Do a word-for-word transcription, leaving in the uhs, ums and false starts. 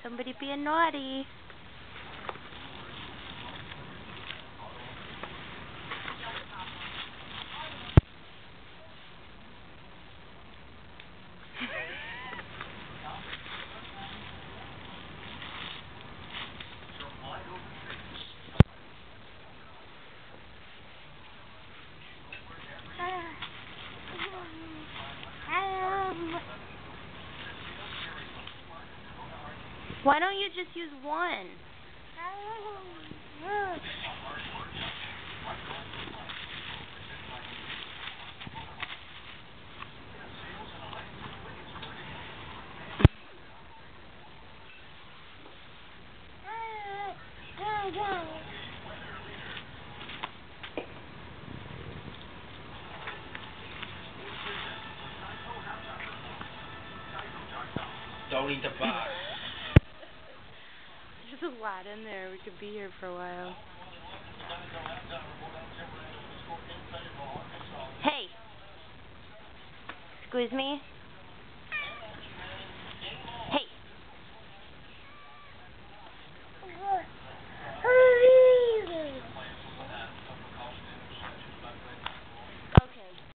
somebody being naughty. Why don't you just use one? Don't eat the box. There's a lot in there. We could be here for a while. Hey. Excuse me?